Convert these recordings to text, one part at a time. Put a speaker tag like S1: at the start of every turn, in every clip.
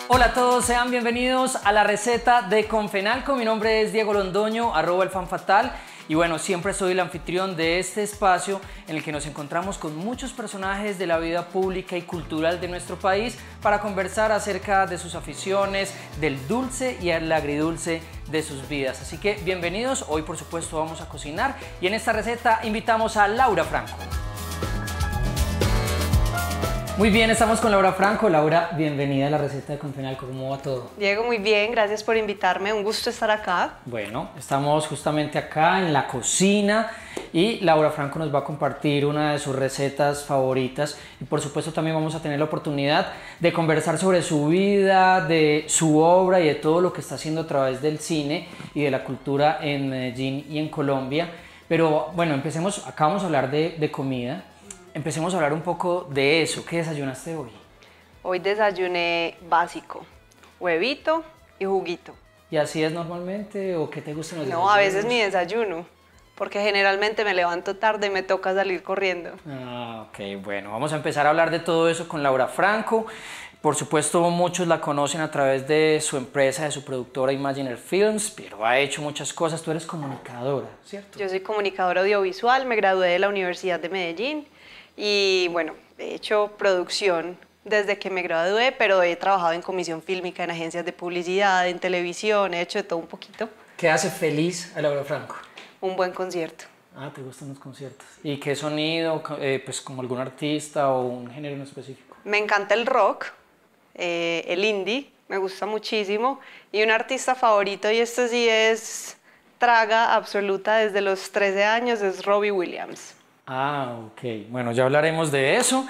S1: Hola a todos, sean bienvenidos a la receta de Confenalco. Mi nombre es Diego Londoño, @elfanfatal. Y bueno, siempre soy el anfitrión de este espacio en el que nos encontramos con muchos personajes de la vida pública y cultural de nuestro país para conversar acerca de sus aficiones, del dulce y el agridulce de sus vidas. Así que bienvenidos, hoy por supuesto vamos a cocinar y en esta receta invitamos a Laura Franco. Muy bien, estamos con Laura Franco. Laura, bienvenida a la receta de Confenalco. ¿Cómo va todo?
S2: Diego, muy bien, gracias por invitarme, un gusto estar acá.
S1: Bueno, estamos justamente acá en la cocina y Laura Franco nos va a compartir una de sus recetas favoritas y por supuesto también vamos a tener la oportunidad de conversar sobre su vida, de su obra y de todo lo que está haciendo a través del cine y de la cultura en Medellín y en Colombia. Pero bueno, empecemos, acá vamos a hablar de comida. Empecemos a hablar un poco de eso. ¿Qué desayunaste hoy?
S2: Hoy desayuné básico, huevito y juguito.
S1: ¿Y así es normalmente o qué te gustan los
S2: No, a veces mi desayuno, porque generalmente me levanto tarde y me toca salir corriendo.
S1: Ok, bueno, vamos a empezar a hablar de todo eso con Laura Franco. Por supuesto, muchos la conocen a través de su empresa, de su productora Imaginary Films, pero ha hecho muchas cosas. Tú eres comunicadora, ¿cierto?
S2: Yo soy comunicadora audiovisual, me gradué de la Universidad de Medellín y bueno, he hecho producción desde que me gradué, pero he trabajado en comisión fílmica, en agencias de publicidad, en televisión, he hecho de todo un poquito.
S1: ¿Qué hace feliz a Laura Franco?
S2: Un buen concierto.
S1: Ah, ¿te gustan los conciertos? ¿Y qué sonido, pues como algún artista o un género en específico?
S2: Me encanta el rock, el indie, me gusta muchísimo. Y un artista favorito, y esto sí es traga absoluta desde los 13 años, es Robbie Williams.
S1: Ah, ok. Bueno, ya hablaremos de eso.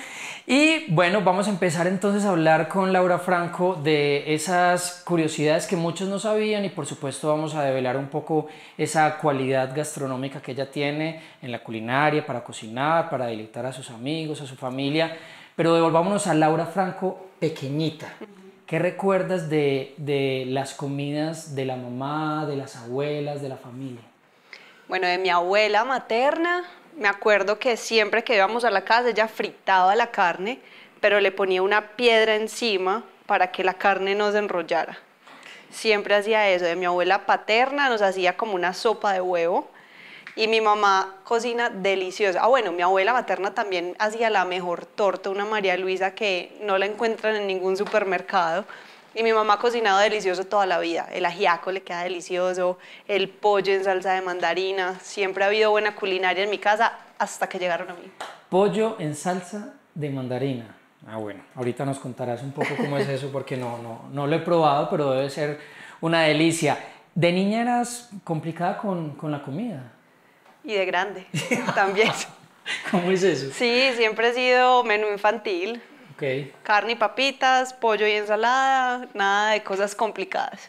S1: Y bueno, vamos a empezar entonces a hablar con Laura Franco de esas curiosidades que muchos no sabían y por supuesto vamos a develar un poco esa cualidad gastronómica que ella tiene en la culinaria, para cocinar, para deleitar a sus amigos, a su familia. Pero devolvámonos a Laura Franco pequeñita. ¿Qué recuerdas de las comidas de la mamá, de las abuelas, de la familia?
S2: Bueno, de mi abuela materna, me acuerdo que siempre que íbamos a la casa ella fritaba la carne, pero le ponía una piedra encima para que la carne no se enrollara. Siempre hacía eso. De mi abuela paterna nos hacía como una sopa de huevo y mi mamá cocina deliciosa. Ah, bueno, mi abuela materna también hacía la mejor torta, una María Luisa que no la encuentran en ningún supermercado. Y mi mamá ha cocinado delicioso toda la vida. El ajiaco le queda delicioso, el pollo en salsa de mandarina. Siempre ha habido buena culinaria en mi casa hasta que llegaron a mí.
S1: Pollo en salsa de mandarina. Ah, bueno, ahorita nos contarás un poco cómo es eso porque no lo he probado, pero debe ser una delicia. ¿De niña eras complicada con la comida?
S2: Y de grande también.
S1: ¿Cómo es eso?
S2: Sí, siempre he sido menú infantil.
S1: Ok.
S2: Carne y papitas, pollo y ensalada, nada de cosas complicadas.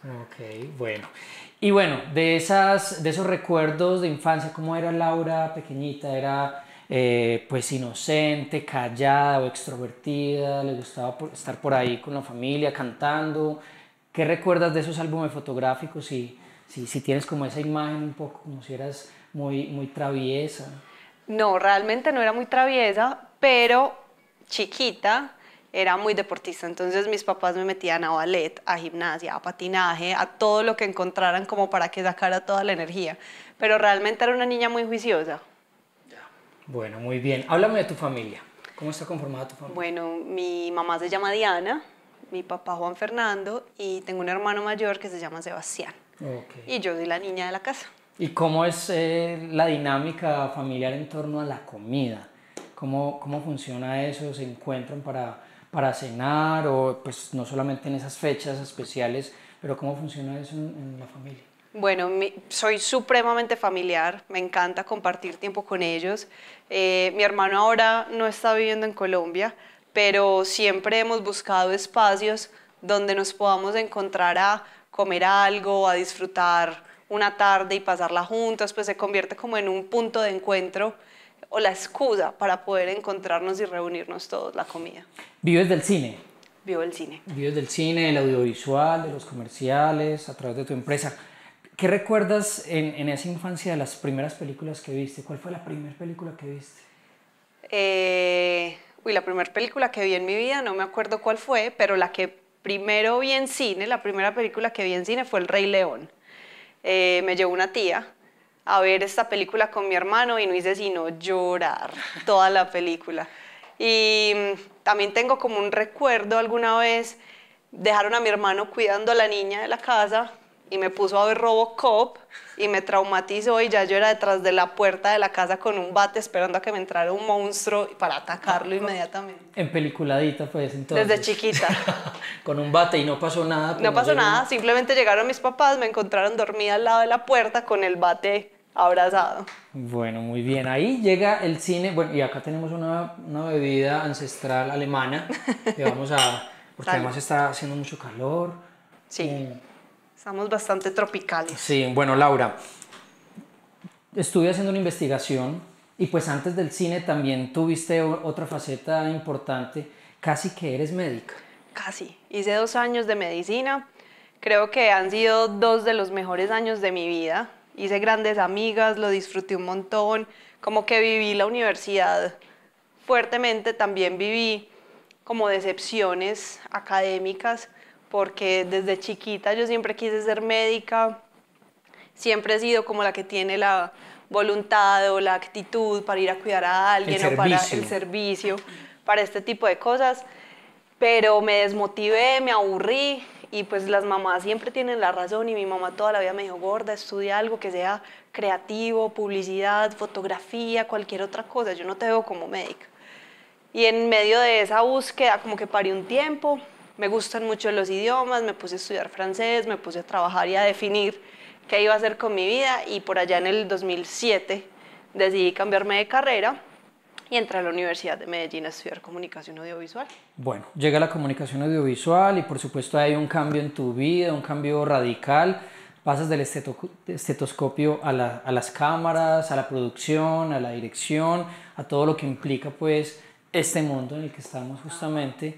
S1: Ok, bueno. Y bueno, de esos recuerdos de infancia, ¿cómo era Laura pequeñita? ¿Era pues inocente, callada o extrovertida? ¿Le gustaba estar por ahí con la familia cantando? ¿Qué recuerdas de esos álbumes fotográficos? Si tienes como esa imagen un poco como si eras muy traviesa.
S2: No, realmente no era muy traviesa, pero chiquita era muy deportista, entonces mis papás me metían a ballet, a gimnasia, a patinaje, a todo lo que encontraran como para que sacara toda la energía, pero realmente era una niña muy juiciosa.
S1: Bueno, muy bien. Háblame de tu familia. ¿Cómo está conformada tu familia?
S2: Bueno, mi mamá se llama Diana, mi papá Juan Fernando y tengo un hermano mayor que se llama Sebastián.
S1: Okay.
S2: Y yo soy la niña de la casa.
S1: ¿Y cómo es la dinámica familiar en torno a la comida? ¿Cómo funciona eso? ¿Se encuentran para cenar o pues no solamente en esas fechas especiales, pero cómo funciona eso en la familia?
S2: Bueno, soy supremamente familiar, me encanta compartir tiempo con ellos. Mi hermano ahora no está viviendo en Colombia, pero siempre hemos buscado espacios donde nos podamos encontrar a comer algo, a disfrutar una tarde y pasarla juntos, pues se convierte como en un punto de encuentro o la excusa para poder encontrarnos y reunirnos todos, la comida.
S1: ¿Vives del cine?
S2: Vivo el cine.
S1: Vives del cine, del audiovisual, de los comerciales, a través de tu empresa. ¿Qué recuerdas en esa infancia de las primeras películas que viste? ¿Cuál fue la primera película que viste?
S2: La primera película que vi en mi vida, no me acuerdo cuál fue, pero la que primero vi en cine, la primera película que vi en cine fue El Rey León. Me llevó una tía a ver esta película con mi hermano y no hice sino llorar toda la película. Y también tengo como un recuerdo, alguna vez dejaron a mi hermano cuidando a la niña de la casa y me puso a ver Robocop y me traumatizó y ya yo era detrás de la puerta de la casa con un bate esperando a que me entrara un monstruo para atacarlo inmediatamente.
S1: En peliculadita pues entonces.
S2: Desde chiquita.
S1: Con un bate y no pasó nada. Pues
S2: No pasó
S1: llegó...
S2: nada, simplemente llegaron mis papás, me encontraron dormida al lado de la puerta con el bate abrazado.
S1: Bueno, muy bien. Ahí llega el cine. Bueno, y acá tenemos una bebida ancestral alemana que vamos a... Porque además está haciendo mucho calor.
S2: Sí, estamos bastante tropicales.
S1: Sí, bueno, Laura, estuve haciendo una investigación y pues antes del cine también tuviste otra faceta importante, casi que eres médica.
S2: Casi. Hice 2 años de medicina. Creo que han sido 2 de los mejores años de mi vida. Hice grandes amigas, lo disfruté un montón. Como que viví la universidad fuertemente. También viví como decepciones académicas, porque desde chiquita yo siempre quise ser médica. Siempre he sido como la que tiene la voluntad o la actitud para ir a cuidar a alguien o para el servicio, para este tipo de cosas. Pero me desmotivé, me aburrí y pues las mamás siempre tienen la razón y mi mamá toda la vida me dijo, gorda, estudia algo que sea creativo, publicidad, fotografía, cualquier otra cosa, yo no te veo como médica. Y en medio de esa búsqueda como que paré un tiempo, me gustan mucho los idiomas, me puse a estudiar francés, me puse a trabajar y a definir qué iba a hacer con mi vida y por allá en el 2007 decidí cambiarme de carrera y entré a la Universidad de Medellín a estudiar comunicación audiovisual.
S1: Bueno, llega la comunicación audiovisual y por supuesto hay un cambio en tu vida, un cambio radical. Pasas del estetoscopio a las cámaras, a la producción, a la dirección, a todo lo que implica pues este mundo en el que estamos justamente.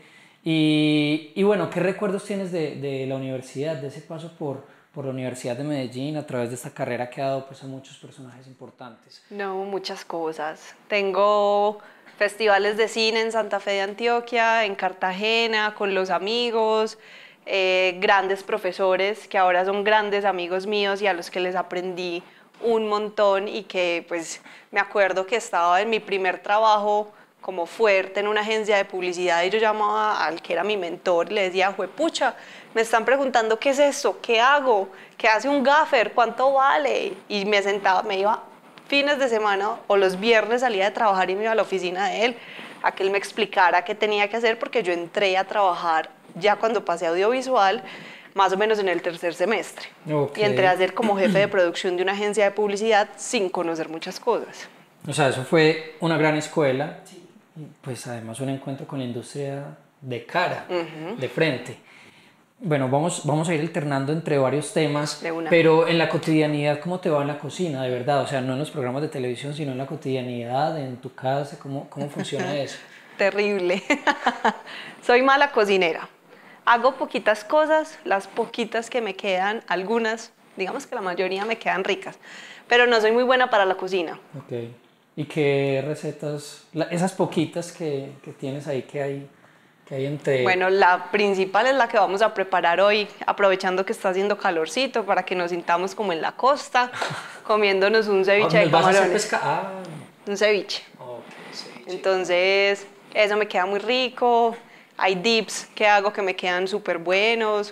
S1: Y bueno, ¿qué recuerdos tienes de la universidad, de ese paso por la Universidad de Medellín a través de esta carrera que ha dado pues, a muchos personajes importantes?
S2: No, muchas cosas. Tengo festivales de cine en Santa Fe de Antioquia, en Cartagena, con los amigos, grandes profesores que ahora son grandes amigos míos y a los que les aprendí un montón y que pues me acuerdo que estaba en mi primer trabajo como fuerte en una agencia de publicidad y yo llamaba al que era mi mentor y le decía, juepucha, me están preguntando qué es eso, qué hago, qué hace un gaffer, cuánto vale, y me sentaba, me iba fines de semana o los viernes salía de trabajar y me iba a la oficina de él a que él me explicara qué tenía que hacer porque yo entré a trabajar ya cuando pasé a audiovisual más o menos en el 3er semestre y entré a ser como jefe de producción de una agencia de publicidad sin conocer muchas cosas.
S1: O sea, eso fue una gran escuela. Pues además un encuentro con la industria de cara, de frente. Bueno, vamos a ir alternando entre varios temas, pero en la cotidianidad, ¿cómo te va en la cocina, de verdad? O sea, no en los programas de televisión, sino en la cotidianidad, en tu casa, ¿cómo funciona eso?
S2: Terrible. Soy mala cocinera. Hago poquitas cosas, las poquitas que me quedan, algunas, digamos que la mayoría me quedan ricas, pero no soy muy buena para la cocina.
S1: Ok. ¿Y qué recetas, esas poquitas que tienes ahí, que hay entre...?
S2: Bueno, la principal es la que vamos a preparar hoy, aprovechando que está haciendo calorcito, para que nos sintamos como en la costa, comiéndonos un ceviche de camarones. Un ceviche.
S1: Ceviche.
S2: Entonces, eso me queda muy rico. Hay dips que hago que me quedan súper buenos.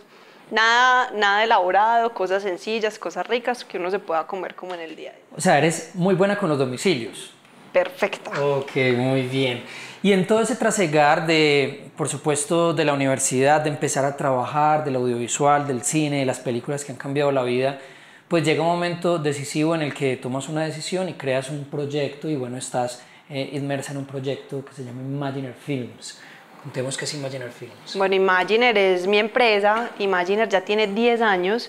S2: Nada elaborado, cosas sencillas, cosas ricas que uno se pueda comer como en el día a día.
S1: O sea, eres muy buena con los domicilios.
S2: Perfecta.
S1: Ok, muy bien. Y en todo ese trasegar de, por supuesto, de la universidad, de empezar a trabajar, del audiovisual, del cine, de las películas que han cambiado la vida, pues llega un momento decisivo en el que tomas una decisión y creas un proyecto y bueno, estás inmersa en un proyecto que se llama Imaginer Films. Contemos qué es Imaginer Films.
S2: Bueno, Imaginer es mi empresa. Imaginer ya tiene 10 años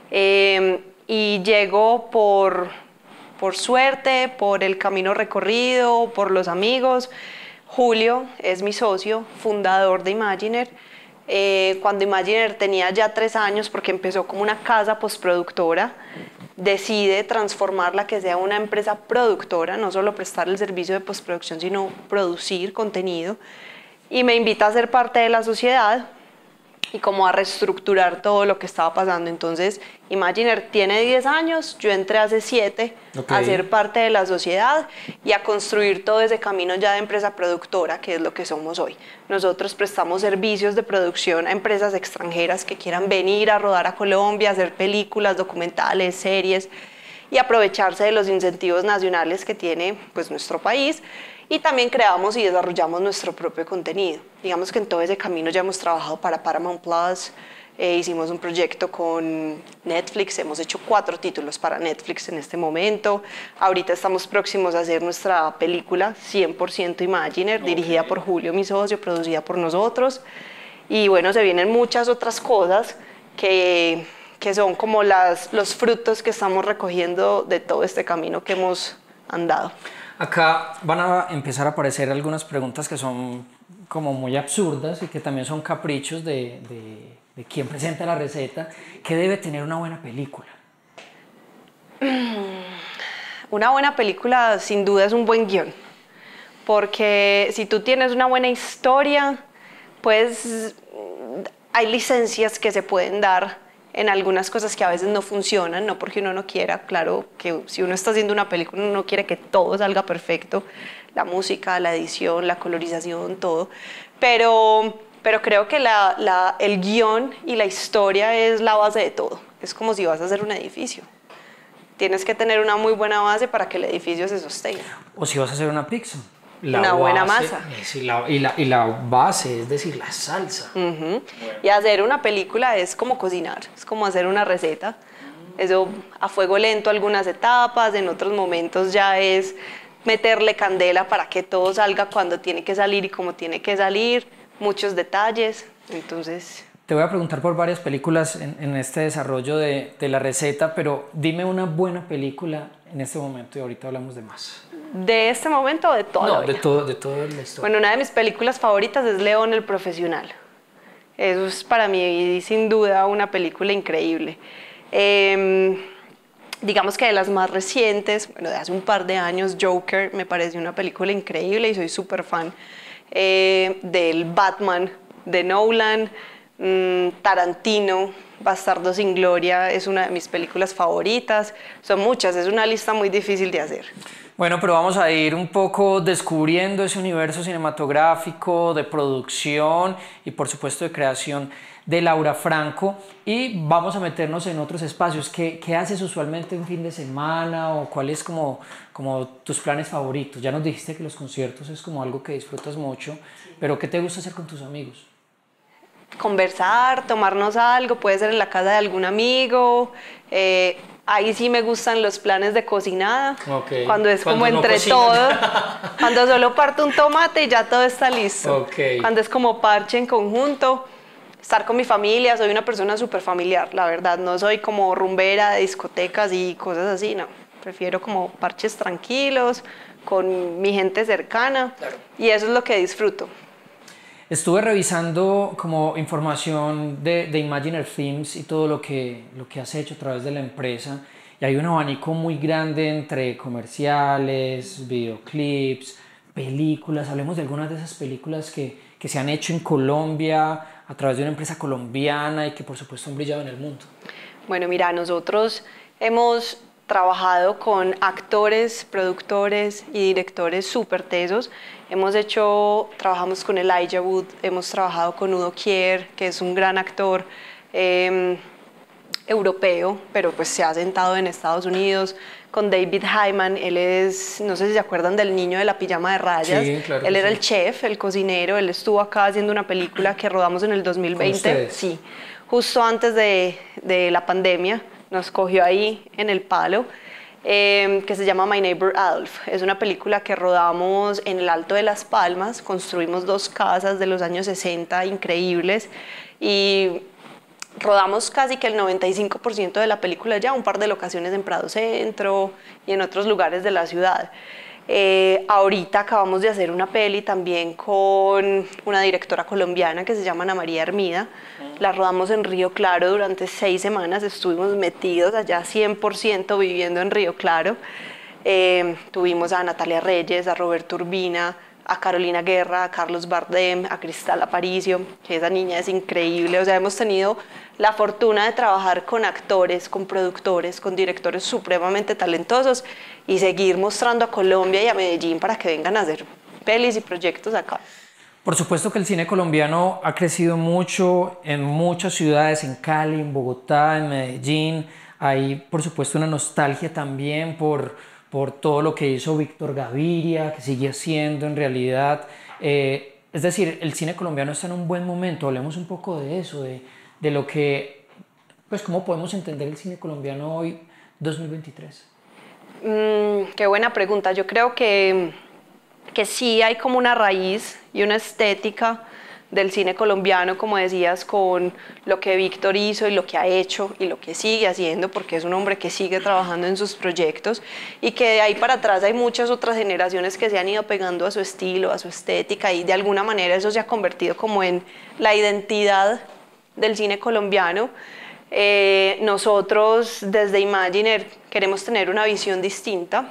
S2: y llegó por suerte, por el camino recorrido, por los amigos. Julio es mi socio, fundador de Imaginer. Cuando Imaginer tenía ya 3 años, porque empezó como una casa postproductora, decide transformarla que sea una empresa productora, no solo prestar el servicio de postproducción, sino producir contenido. Y me invita a ser parte de la sociedad. y como a reestructurar todo lo que estaba pasando. Entonces, Imaginer tiene 10 años, yo entré hace 7 a ser parte de la sociedad y a construir todo ese camino ya de empresa productora, que es lo que somos hoy. Nosotros prestamos servicios de producción a empresas extranjeras que quieran venir a rodar a Colombia, hacer películas, documentales, series y aprovecharse de los incentivos nacionales que tiene pues, nuestro país. Y también creamos y desarrollamos nuestro propio contenido. Digamos que en todo ese camino ya hemos trabajado para Paramount Plus, hicimos un proyecto con Netflix, hemos hecho 4 títulos para Netflix en este momento. Ahorita estamos próximos a hacer nuestra película 100% Imaginer, dirigida por Julio, mi socio, producida por nosotros. Y bueno, se vienen muchas otras cosas que son como los frutos que estamos recogiendo de todo este camino que hemos andado.
S1: Acá van a empezar a aparecer algunas preguntas que son como muy absurdas y que también son caprichos de quien presenta la receta. ¿Qué debe tener una buena película?
S2: Una buena película sin duda es un buen guión, porque si tú tienes una buena historia, pues hay licencias que se pueden dar en algunas cosas que a veces no funcionan, no porque uno no quiera, claro que si uno está haciendo una película uno no quiere que todo salga perfecto, la música, la edición, la colorización, todo, pero creo que el guión y la historia es la base de todo, es como si vas a hacer un edificio. Tienes que tener una muy buena base para que el edificio se sostenga.
S1: O si vas a hacer una pizza.
S2: Una buena masa.
S1: Y la base, es decir, la salsa.
S2: Bueno. Y hacer una película es como cocinar, es como hacer una receta. Eso a fuego lento algunas etapas, en otros momentos ya es meterle candela para que todo salga cuando tiene que salir y como tiene que salir, muchos detalles, entonces...
S1: Te voy a preguntar por varias películas en este desarrollo de la receta, pero dime una buena película en este momento y ahorita hablamos de más.
S2: ¿De este momento o de toda la vida?
S1: De toda la historia.
S2: Bueno, una de mis películas favoritas es León el Profesional. Eso es para mí sin duda una película increíble. Digamos que de las más recientes, bueno, de hace un par de años, Joker me pareció una película increíble y soy súper fan del Batman de Nolan. Tarantino, Bastardo sin Gloria es una de mis películas favoritas. Son muchas, es una lista muy difícil de hacer.
S1: Bueno, pero vamos a ir un poco descubriendo ese universo cinematográfico, de producción y por supuesto de creación de Laura Franco, y vamos a meternos en otros espacios. ¿Qué haces usualmente un fin de semana o cuáles como tus planes favoritos? Ya nos dijiste que los conciertos es como algo que disfrutas mucho, pero ¿qué te gusta hacer con tus amigos?
S2: Conversar, tomarnos algo, puede ser en la casa de algún amigo. Ahí sí me gustan los planes de cocinada, cuando es como entre todos, cuando solo parto un tomate y ya todo está listo. Cuando es como parche en conjunto, estar con mi familia. Soy una persona súper familiar, la verdad, no soy como rumbera de discotecas y cosas así, no. Prefiero como parches tranquilos, con mi gente cercana, y eso es lo que disfruto.
S1: Estuve revisando como información de Imaginer Films y todo lo que has hecho a través de la empresa, y hay un abanico muy grande entre comerciales, videoclips, películas. Hablemos de algunas de esas películas que se han hecho en Colombia a través de una empresa colombiana y que por supuesto han brillado en el mundo. Bueno,
S2: mira, nosotros hemos trabajado con actores, productores y directores súper tesos. Trabajamos con Elijah Wood, hemos trabajado con Udo Kier, que es un gran actor europeo, pero pues se ha sentado en Estados Unidos, con David Hyman. Él es, no sé si se acuerdan del niño de la pijama de rayas.
S1: Sí, claro.
S2: Él era el chef, el cocinero. Él estuvo acá haciendo una película que rodamos en el 2020. Sí, justo antes de la pandemia, nos cogió ahí en el palo. Que se llama My Neighbor Adolf. Es una película que rodamos en el Alto de Las Palmas. Construimos 2 casas de los años 60 increíbles y rodamos casi que el 95% de la película ya, un par de locaciones en Prado Centro y en otros lugares de la ciudad. Ahorita acabamos de hacer una peli también con una directora colombiana que se llama Ana María Hermida. La rodamos en Río Claro durante 6 semanas, estuvimos metidos allá 100% viviendo en Río Claro. Tuvimos a Natalia Reyes, a Roberto Urbina, a Carolina Guerra, a Carlos Bardem, a Cristal Aparicio, que esa niña es increíble. O sea, hemos tenido la fortuna de trabajar con actores, con productores, con directores supremamente talentosos y seguir mostrando a Colombia y a Medellín para que vengan a hacer pelis y proyectos acá.
S1: Por supuesto que el cine colombiano ha crecido mucho en muchas ciudades, en Cali, en Bogotá, en Medellín. Hay, por supuesto, una nostalgia también por todo lo que hizo Víctor Gaviria, que sigue haciendo en realidad. Es decir, el cine colombiano está en un buen momento. Hablemos un poco de eso, de lo que, pues, cómo podemos entender el cine colombiano hoy, 2023.
S2: Qué buena pregunta. Yo creo que sí hay como una raíz y una estética del cine colombiano, como decías, con lo que Víctor hizo y lo que ha hecho y lo que sigue haciendo, porque es un hombre que sigue trabajando en sus proyectos y que de ahí para atrás hay muchas otras generaciones que se han ido pegando a su estilo, a su estética y de alguna manera eso se ha convertido como en la identidad del cine colombiano. Nosotros desde Imaginer queremos tener una visión distinta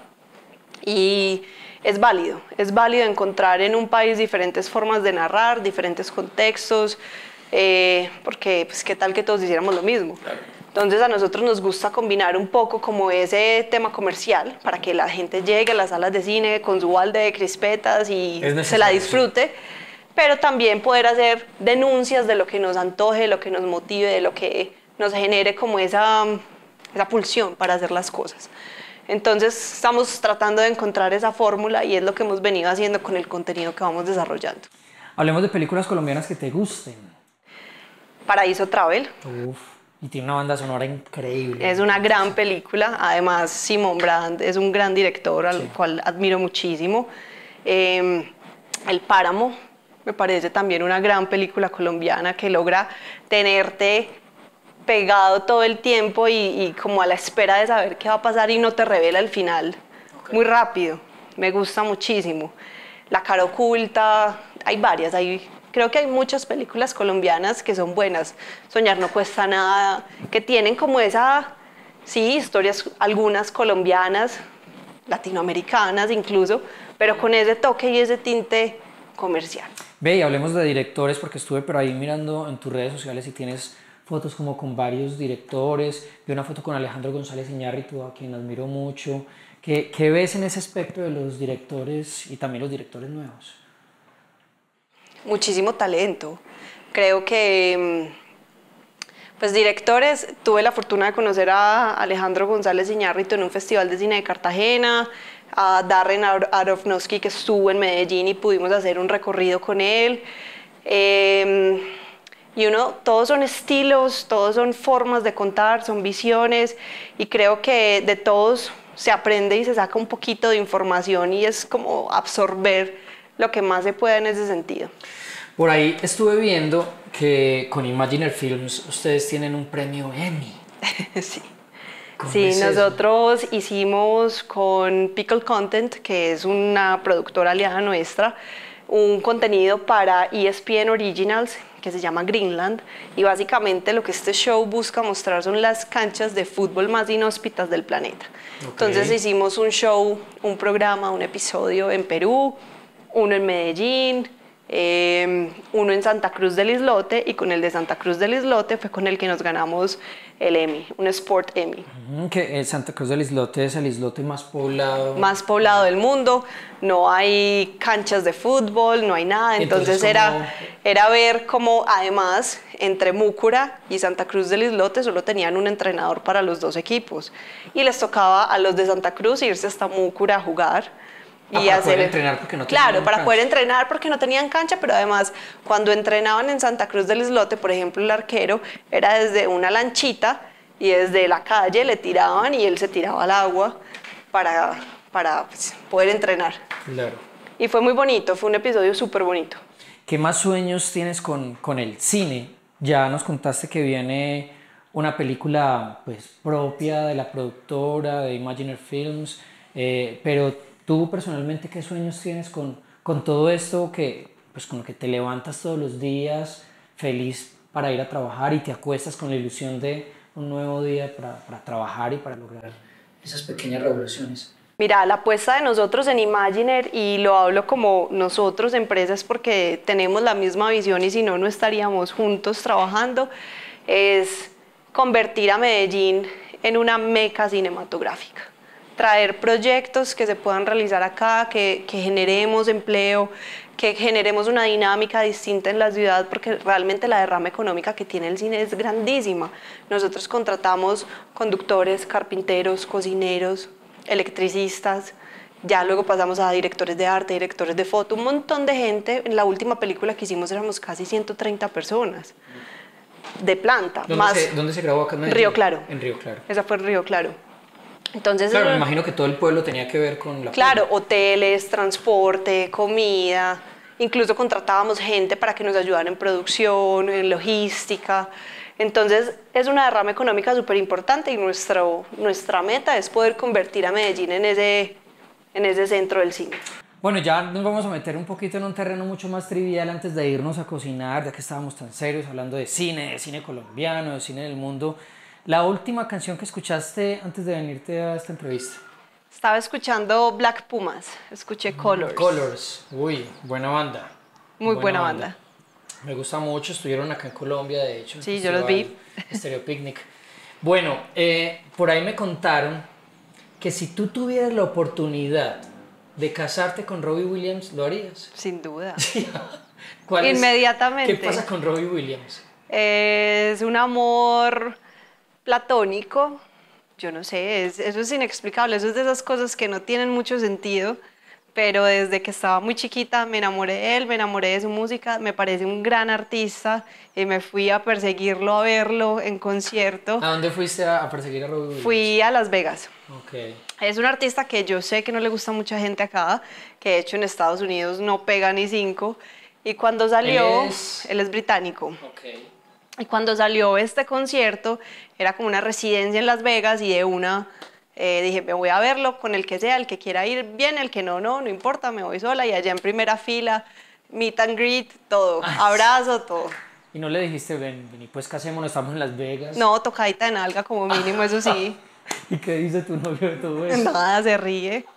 S2: y es válido encontrar en un país diferentes formas de narrar, diferentes contextos, porque pues, qué tal que todos hiciéramos lo mismo. Claro. Entonces a nosotros nos gusta combinar un poco como ese tema comercial para que la gente llegue a las salas de cine con su balde de crispetas y se la disfrute, pero también poder hacer denuncias de lo que nos antoje, de lo que nos motive, de lo que nos genere como esa pulsión para hacer las cosas. Entonces estamos tratando de encontrar esa fórmula y es lo que hemos venido haciendo con el contenido que vamos desarrollando.
S1: Hablemos de películas colombianas que te gusten.
S2: Paraíso Travel.
S1: Uf, y tiene una banda sonora increíble.
S2: Es una gran película, además Simón Brand es un gran director al cual admiro muchísimo. El Páramo me parece también una gran película colombiana que logra tenerte pegado todo el tiempo y como a la espera de saber qué va a pasar y no te revela el final. Muy rápido, me gusta muchísimo. La cara oculta, hay varias, creo que hay muchas películas colombianas que son buenas. Soñar no cuesta nada, que tienen como historias algunas colombianas, latinoamericanas incluso, pero con ese toque y ese tinte comercial.
S1: Ve, y hablemos de directores porque estuve por ahí mirando en tus redes sociales y tienes fotos como con varios directores. Vi una foto con Alejandro González Iñárritu, a quien admiro mucho. ¿Qué ves en ese aspecto de los directores y también los directores nuevos?
S2: Muchísimo talento. Creo que, pues directores, tuve la fortuna de conocer a Alejandro González Iñárritu en un festival de cine de Cartagena, a Darren Aronofsky que estuvo en Medellín y pudimos hacer un recorrido con él. Y todos son estilos, todos son formas de contar, son visiones y creo que de todos se aprende y se saca un poquito de información y es como absorber lo que más se pueda en ese sentido.
S1: Por ahí estuve viendo que con Imaginer Films ustedes tienen un premio Emmy.
S2: Sí, nosotros hicimos con Pickle Content, que es una productora aliada nuestra, un contenido para ESPN Originals que se llama Greenland y básicamente lo que este show busca mostrar son las canchas de fútbol más inhóspitas del planeta. Okay. Entonces hicimos un show, un programa, un episodio en Perú, uno en Medellín, uno en Santa Cruz del Islote y con el de Santa Cruz del Islote fue con el que nos ganamos el Emmy, un Sport Emmy.
S1: Que Santa Cruz del Islote es el islote más poblado.
S2: Más poblado del mundo, no hay canchas de fútbol, no hay nada, entonces era ver cómo además entre Múcura y Santa Cruz del Islote solo tenían un entrenador para los dos equipos y les tocaba a los de Santa Cruz irse hasta Múcura a jugar.
S1: Para poder entrenar porque no tenían
S2: cancha. Claro, para poder entrenar porque no tenían cancha, pero además cuando entrenaban en Santa Cruz del Islote, por ejemplo, el arquero era desde una lanchita y desde la calle le tiraban y él se tiraba al agua para pues, poder entrenar.
S1: Claro.
S2: Y fue muy bonito, fue un episodio súper bonito.
S1: ¿Qué más sueños tienes con el cine? Ya nos contaste que viene una película pues, propia de la productora, de Imaginer Films, pero tú personalmente, ¿qué sueños tienes con todo esto pues, con lo que te levantas todos los días feliz para ir a trabajar y te acuestas con la ilusión de un nuevo día para trabajar y para lograr esas pequeñas revoluciones?
S2: Mira, la apuesta de nosotros en Imaginer, y lo hablo como nosotros, empresas, porque tenemos la misma visión y si no, no estaríamos juntos trabajando, es convertir a Medellín en una meca cinematográfica. Traer proyectos que se puedan realizar acá, que generemos empleo, que generemos una dinámica distinta en la ciudad, porque realmente la derrama económica que tiene el cine es grandísima. Nosotros contratamos conductores, carpinteros, cocineros, electricistas, ya luego pasamos a directores de arte, directores de foto, un montón de gente. En la última película que hicimos éramos casi 130 personas de planta.
S1: ¿Dónde se grabó acá en Medellín?
S2: Río Claro.
S1: En Río Claro.
S2: Esa fue Río Claro. Entonces,
S1: claro, me imagino que todo el pueblo tenía que ver con la
S2: claro,
S1: película.
S2: hoteles, transporte, comida, incluso contratábamos gente para que nos ayudara en producción, en logística. Entonces es una derrama económica súper importante y nuestra meta es poder convertir a Medellín en ese centro del cine.
S1: Bueno, ya nos vamos a meter un poquito en un terreno mucho más trivial antes de irnos a cocinar, ya que estábamos tan serios hablando de cine colombiano, de cine del mundo. La última canción que escuchaste antes de venirte a esta entrevista.
S2: Estaba escuchando Black Pumas, escuché Colors.
S1: Colors, uy, buena banda.
S2: Muy buena banda.
S1: Me gusta mucho, estuvieron acá en Colombia, de hecho.
S2: Sí, yo los vi.
S1: Stereo Picnic. Bueno, por ahí me contaron que si tú tuvieras la oportunidad de casarte con Robbie Williams, ¿lo harías?
S2: Sin duda.
S1: Inmediatamente. ¿Qué pasa con Robbie Williams?
S2: Es un amor platónico, yo no sé, eso es inexplicable, eso es de esas cosas que no tienen mucho sentido, pero desde que estaba muy chiquita me enamoré de él, me enamoré de su música, me parece un gran artista y me fui a perseguirlo, a verlo en concierto.
S1: ¿A dónde fuiste a perseguir a Robbie Williams?
S2: Fui a Las Vegas.
S1: Okay.
S2: Es un artista que yo sé que no le gusta a mucha gente acá, que de hecho en Estados Unidos no pega ni 5, y cuando salió, él es británico.
S1: Okay.
S2: Y cuando salió este concierto, era como una residencia en Las Vegas y de una dije, me voy a verlo con el que sea, el que quiera ir bien, el que no importa, me voy sola. Y allá en primera fila, meet and greet, todo, abrazo, todo.
S1: ¿Y no le dijiste, ven, pues casémonos, estamos en Las Vegas?
S2: No, tocadita de nalga como mínimo, eso sí.
S1: ¿Y qué dice tu novio de todo eso?
S2: Nada, se ríe.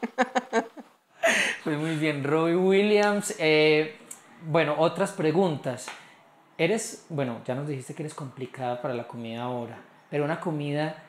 S1: Pues muy bien, Robbie Williams. Bueno, otras preguntas. Bueno, ya nos dijiste que eres complicada para la comida ahora, pero una comida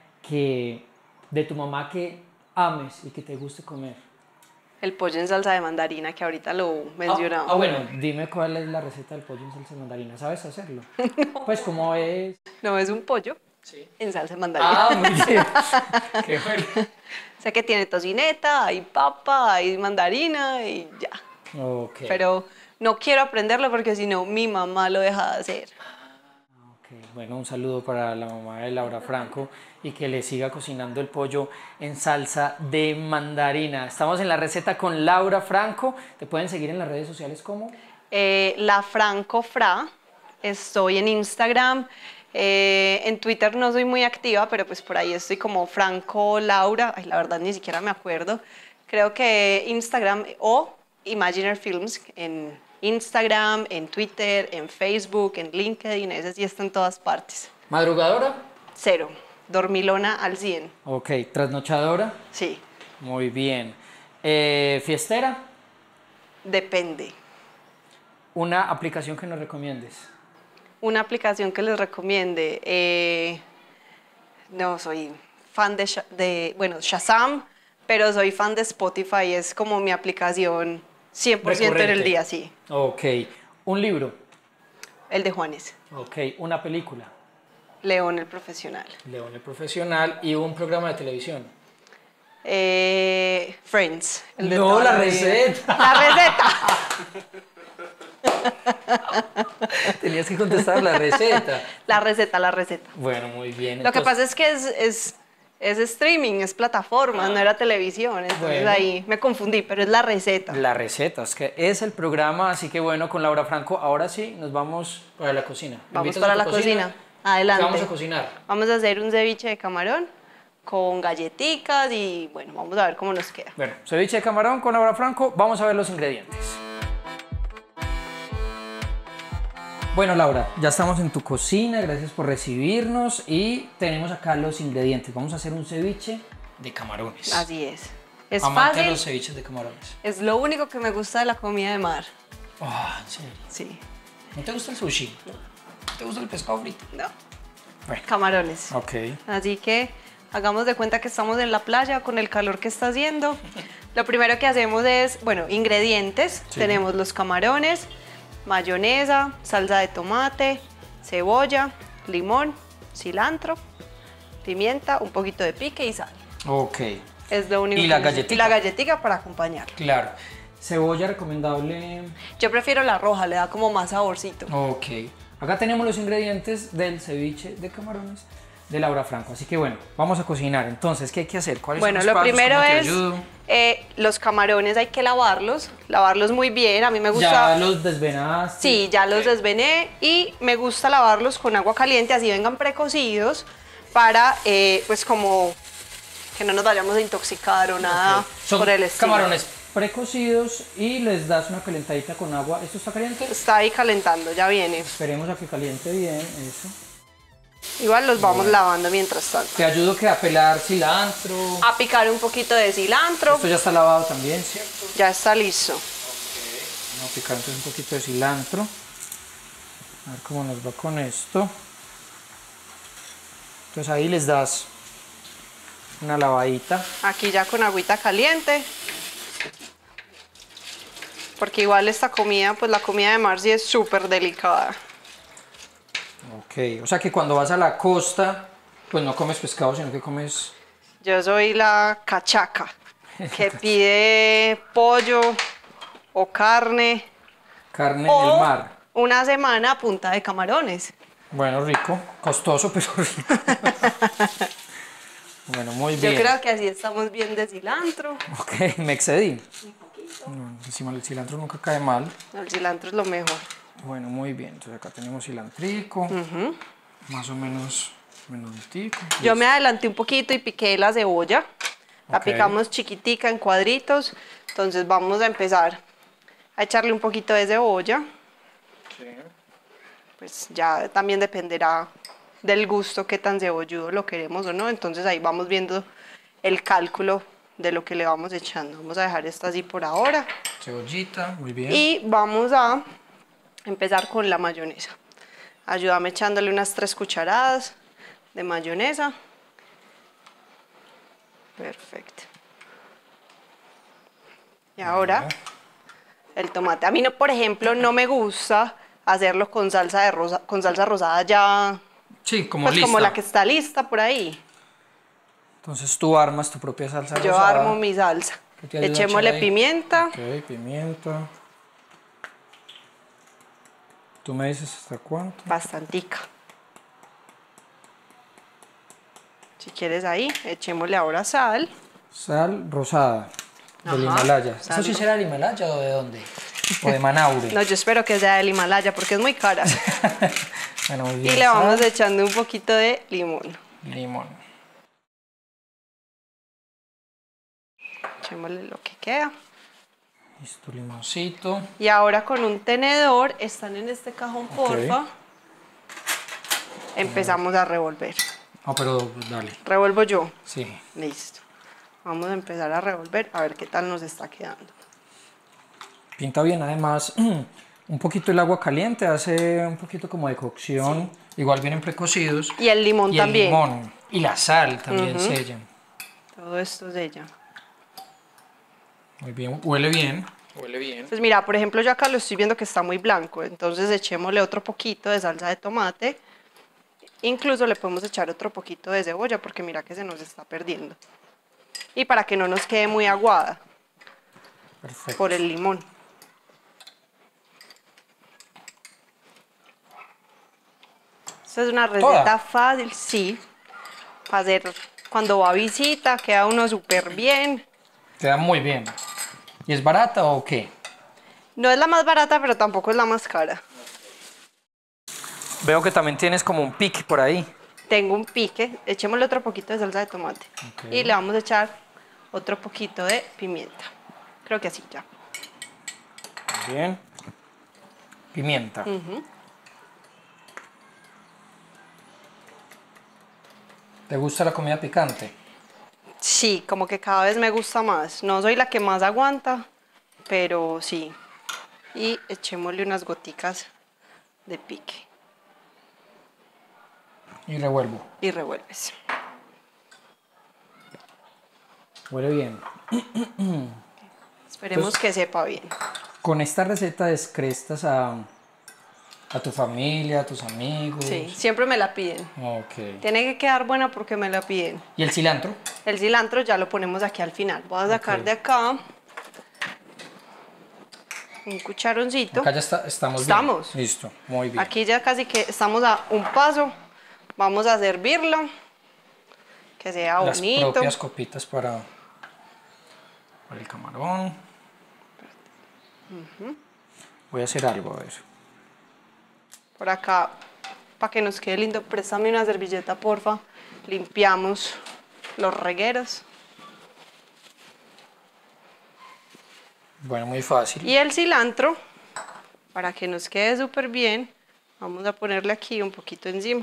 S1: de tu mamá que ames y que te guste comer.
S2: El pollo en salsa de mandarina, que ahorita lo mencionaba.
S1: Bueno, dime cuál es la receta del pollo en salsa de mandarina. ¿Sabes hacerlo? No. Pues, ¿cómo es?
S2: No, es un pollo en salsa de mandarina.
S1: Ah, muy bien. Qué bueno.
S2: O sea que tiene tocineta, hay papa, hay mandarina y ya.
S1: Ok.
S2: Pero no quiero aprenderlo porque si no, mi mamá lo deja de hacer.
S1: Okay. Bueno, un saludo para la mamá de Laura Franco y que le siga cocinando el pollo en salsa de mandarina. Estamos en la receta con Laura Franco. ¿Te pueden seguir en las redes sociales cómo?
S2: La Franco Fra. Estoy en Instagram. En Twitter no soy muy activa, pero pues por ahí estoy como Franco Laura. Ay, la verdad ni siquiera me acuerdo. Creo que Instagram o Imaginer Films en Instagram, en Twitter, en Facebook, en LinkedIn, ese sí está en todas partes.
S1: ¿Madrugadora?
S2: 0, dormilona al 100.
S1: Ok, ¿trasnochadora?
S2: Sí.
S1: Muy bien. ¿Fiestera?
S2: Depende.
S1: ¿Una aplicación que nos recomiendes?
S2: Una aplicación que les recomiende. No, soy fan de Shazam, pero soy fan de Spotify, es como mi aplicación 100%
S1: recurrente.
S2: en el día, sí.
S1: Ok. ¿Un libro?
S2: El de Juanes.
S1: Ok. ¿Una película?
S2: León el Profesional.
S1: León el Profesional. ¿Y un programa de televisión?
S2: Friends. El de
S1: no,
S2: toda
S1: la receta.
S2: La
S1: receta. Tenías que contestar la receta.
S2: La receta.
S1: Bueno, muy bien.
S2: Lo que pasa es que es streaming, es plataforma, no era televisión, entonces ahí me confundí, pero es la receta.
S1: La receta, es que es el programa, así que bueno, con Laura Franco, ahora sí, nos vamos para la cocina.
S2: Vamos para la cocina, adelante.
S1: ¿Qué vamos a cocinar?
S2: Vamos a hacer un ceviche de camarón con galletitas y bueno, vamos a ver cómo nos queda.
S1: Bueno, ceviche de camarón con Laura Franco, vamos a ver los ingredientes. Bueno, Laura, ya estamos en tu cocina, gracias por recibirnos y tenemos acá los ingredientes. Vamos a hacer un ceviche de camarones.
S2: Así es. Es
S1: Amante de
S2: fácil.
S1: los ceviches de camarones.
S2: Es lo único que me gusta de la comida de mar.
S1: Ah, ¿en serio?
S2: Sí.
S1: ¿No te gusta el sushi? ¿No te gusta el pescado frito?
S2: No.
S1: Bueno,
S2: Camarones.
S1: ok.
S2: Así que hagamos de cuenta que estamos en la playa con el calor que está haciendo. Lo primero que hacemos es, bueno, ingredientes.
S1: Sí.
S2: Tenemos los camarones, mayonesa, salsa de tomate, cebolla, limón, cilantro, pimienta, un poquito de pique y sal.
S1: Ok,
S2: Es lo único.
S1: ¿Y la
S2: que necesito.
S1: galletita?
S2: Y la galletica para acompañar.
S1: claro. Cebolla recomendable.
S2: Yo prefiero la roja, le da como más saborcito.
S1: Ok. Acá tenemos los ingredientes del ceviche de camarones de Laura Franco. Así que bueno, vamos a cocinar. Entonces, ¿qué hay que hacer? ¿Cuáles
S2: Bueno,
S1: son los
S2: lo
S1: pasos?
S2: primero
S1: ¿Cómo te
S2: es
S1: ayudo?
S2: los camarones hay que lavarlos muy bien. A mí me gusta.
S1: Ya los desvenaste.
S2: Sí, ya los desvené y me gusta lavarlos con agua caliente, así vengan precocidos para, pues como que no nos vayamos a intoxicar o nada
S1: Son
S2: por el estilo.
S1: camarones precocidos y les das una calentadita con agua. ¿Esto está caliente?
S2: Está ahí calentando, ya viene.
S1: Esperemos a que caliente bien eso.
S2: Igual los vamos lavando mientras tanto.
S1: Te ayudo que a pelar cilantro.
S2: A picar un poquito de cilantro,
S1: Esto ya está lavado también, ¿cierto?
S2: ya está listo.
S1: Vamos a picar entonces un poquito de cilantro. A ver cómo nos va con esto. Entonces ahí les das una lavadita.
S2: Aquí ya con agüita caliente. Porque igual esta comida, pues la comida de mar sí es súper delicada.
S1: Ok, o sea que cuando vas a la costa, pues no comes pescado, sino que comes...
S2: Yo soy la cachaca, que pide pollo o carne
S1: Carne
S2: o
S1: del mar.
S2: una semana a punta de camarones.
S1: Bueno, rico, costoso, pero rico. Bueno, muy bien.
S2: Yo creo que así estamos bien de cilantro.
S1: Ok, me excedí. No, encima el cilantro nunca cae mal.
S2: El cilantro es lo mejor.
S1: Bueno, muy bien. Entonces acá tenemos cilantrico, más o menos menuditico.
S2: Yo me adelanté un poquito y piqué la cebolla. La
S1: Ok.
S2: picamos chiquitica en cuadritos. Entonces vamos a empezar a echarle un poquito de cebolla. Pues ya también dependerá del gusto, qué tan cebolludo lo queremos o no. Entonces ahí vamos viendo el cálculo de lo que le vamos echando. Vamos a dejar esto así por ahora.
S1: Cebollita, muy bien.
S2: Y vamos a empezar con la mayonesa. Ayúdame echándole unas 3 cucharadas de mayonesa. Perfecto. Y ahora el tomate. A mí, no, por ejemplo, no me gusta hacerlo con salsa rosada ya,
S1: Sí, como
S2: pues
S1: lista.
S2: como la que está lista por ahí.
S1: Entonces tú armas tu propia salsa
S2: Yo
S1: rosada.
S2: armo mi salsa.
S1: ¿Qué te ayuda a
S2: Echémosle
S1: echar ahí?
S2: pimienta.
S1: Ok, pimienta. ¿Tú me dices hasta cuánto?
S2: Bastantica. Si quieres ahí, echémosle ahora sal.
S1: Sal rosada, del
S2: Ajá,
S1: Himalaya.
S2: sal
S1: ¿Esto sí será del Himalaya o de dónde? ¿O de Manaure?
S2: No, yo espero que sea del Himalaya porque es muy cara.
S1: Bueno, muy
S2: Y
S1: bien.
S2: le vamos
S1: Sal,
S2: echando un poquito de limón.
S1: limón.
S2: Echémosle lo que queda.
S1: Listo, limoncito.
S2: Y ahora con un tenedor, están en este cajón, porfa. Empezamos a revolver.
S1: Ah, pero dale.
S2: Revuelvo yo.
S1: Sí.
S2: Listo. Vamos a empezar a revolver a ver qué tal nos está quedando.
S1: Pinta bien, además, un poquito el agua caliente hace un poquito como de cocción. Igual vienen precocidos.
S2: Y el limón
S1: Y
S2: también.
S1: el limón y la sal también sellan.
S2: Todo esto es de ella.
S1: Muy bien, huele bien. Huele bien.
S2: Pues mira, por ejemplo, yo acá lo estoy viendo que está muy blanco. Entonces echémosle otro poquito de salsa de tomate. Incluso le podemos echar otro poquito de cebolla porque mira que se nos está perdiendo. Y para que no nos quede muy aguada
S1: Perfecto.
S2: por el limón. Esta es una receta
S1: ¿Toda?
S2: fácil, sí. Para hacer cuando va a visita, queda uno súper bien.
S1: Queda muy bien. ¿Y es barata o qué?
S2: No es la más barata, pero tampoco es la más cara.
S1: Veo que también tienes como un pique por ahí.
S2: Tengo un pique, echémosle otro poquito de salsa de tomate.
S1: Ok.
S2: Y le vamos a echar otro poquito de pimienta. Creo que así ya.
S1: Bien. Pimienta. ¿Te gusta la comida picante?
S2: Sí, como que cada vez me gusta más. No soy la que más aguanta, pero sí. Y echémosle unas goticas de pique.
S1: Y revuelvo.
S2: Y revuelves.
S1: Huele bien.
S2: Esperemos que sepa bien.
S1: Con esta receta descrestas a tu familia, a tus amigos.
S2: Sí, siempre me la piden.
S1: Ok.
S2: Tiene que quedar buena porque me la piden.
S1: ¿Y el cilantro?
S2: El cilantro ya lo ponemos aquí al final. Voy a sacar
S1: Ok.
S2: de acá un cucharoncito.
S1: Acá ya estamos bien.
S2: Estamos.
S1: Listo, muy bien.
S2: Aquí ya casi que estamos a un paso. Vamos a servirlo. Que sea
S1: Las
S2: bonito.
S1: propias copitas para el camarón. Voy a hacer algo, a ver.
S2: Por acá, para que nos quede lindo, préstame una servilleta, porfa. Limpiamos los regueros.
S1: Bueno, muy fácil.
S2: Y el cilantro, para que nos quede súper bien, vamos a ponerle aquí un poquito encima.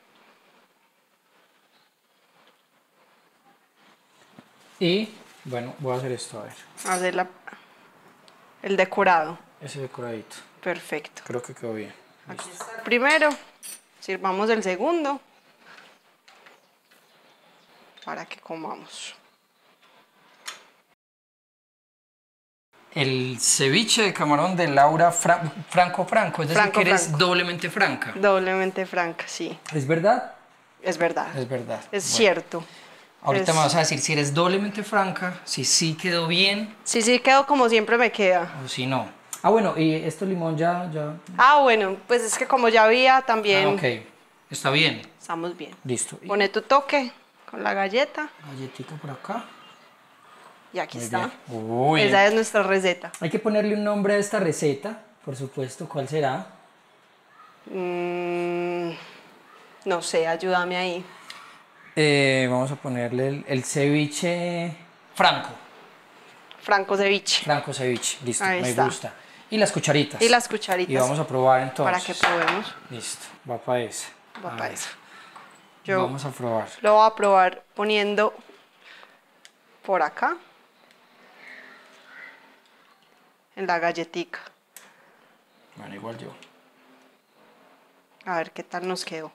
S1: Y, bueno, voy a hacer esto, a ver.
S2: Hacer el decorado.
S1: Ese decoradito.
S2: Perfecto.
S1: Creo que quedó bien.
S2: Aquí está el primero. Sirvamos el segundo. Para que comamos.
S1: El ceviche de camarón de Laura Franco, es decir,
S2: Franco,
S1: que eres
S2: Franco.
S1: doblemente franca.
S2: Doblemente franca, sí.
S1: ¿Es verdad?
S2: Es verdad.
S1: Es verdad.
S2: Es
S1: Bueno,
S2: cierto.
S1: ahorita
S2: Es-
S1: me vas a decir si eres doblemente franca, si sí quedó bien
S2: Sí, sí, quedó como siempre me queda.
S1: o si no. Ah, bueno, y esto limón ya.
S2: Ah, bueno, pues es que como ya había también,
S1: Ah, ok. Está bien.
S2: estamos bien.
S1: Listo. Y
S2: Pone tu toque con la galleta
S1: galletita por acá.
S2: y aquí
S1: Muy
S2: está.
S1: bien. Uy.
S2: Esa es nuestra receta.
S1: Hay que ponerle un nombre a esta receta, por supuesto. ¿Cuál será?
S2: No sé, ayúdame ahí.
S1: Vamos a ponerle el ceviche franco.
S2: Franco ceviche.
S1: Franco ceviche. Listo,
S2: Ahí
S1: me
S2: está.
S1: gusta. Y las cucharitas.
S2: Y las cucharitas.
S1: Y vamos a probar entonces.
S2: Para que probemos.
S1: Listo, va para ese.
S2: Va
S1: A
S2: para
S1: ver,
S2: eso. Yo
S1: Vamos a probar.
S2: lo voy a probar poniendo por acá. En la galletica.
S1: Bueno, igual yo.
S2: A ver qué tal nos quedó.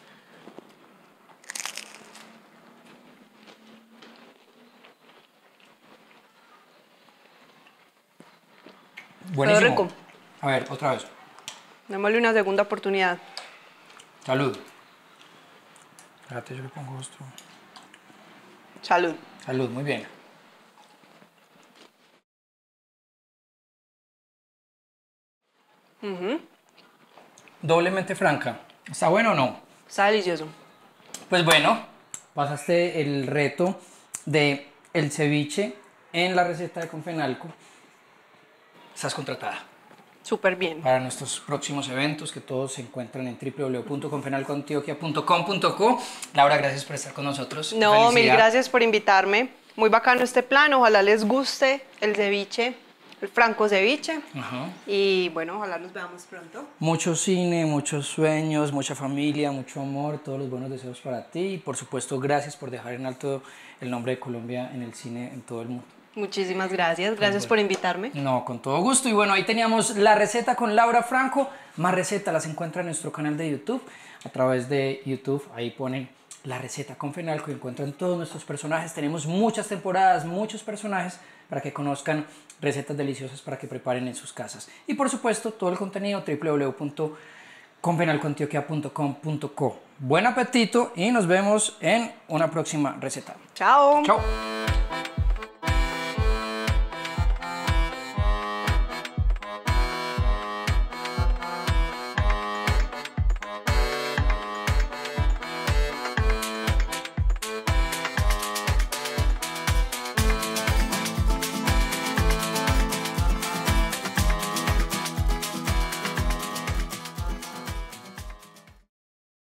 S1: Buenísimo.
S2: rico.
S1: A ver, otra vez.
S2: Démosle una segunda oportunidad.
S1: Salud. Espérate, yo le pongo esto.
S2: Salud.
S1: Salud, muy bien. Doblemente franca. ¿Está bueno o no?
S2: Está delicioso.
S1: Pues bueno, pasaste el reto de el ceviche en la receta de Confenalco. Estás contratada
S2: Súper bien.
S1: para nuestros próximos eventos que todos se encuentran en www.confenalcoantioquia.com.co. Laura, gracias por estar con nosotros.
S2: No, mil
S1: Felicidad.
S2: gracias por invitarme. Muy bacano este plan. Ojalá les guste el ceviche, el franco ceviche.
S1: Ajá.
S2: Y bueno, ojalá nos veamos pronto.
S1: Mucho cine, muchos sueños, mucha familia, mucho amor, todos los buenos deseos para ti y por supuesto gracias por dejar en alto el nombre de Colombia en el cine en todo el mundo.
S2: Muchísimas gracias. Gracias por invitarme.
S1: No, con todo gusto. Y bueno, ahí teníamos la receta con Laura Franco. Más recetas las encuentran en nuestro canal de YouTube. A través de YouTube, ahí ponen la receta con Fenalco y encuentran todos nuestros personajes. Tenemos muchas temporadas, muchos personajes para que conozcan recetas deliciosas para que preparen en sus casas. Y por supuesto, todo el contenido www.confenalcoantioquia.com.co. Buen apetito y nos vemos en una próxima receta.
S2: Chao.
S1: Chao.